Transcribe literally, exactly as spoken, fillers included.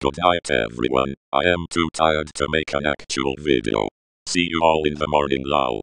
Good night everyone, I am too tired to make an actual video. See you all in the morning lol.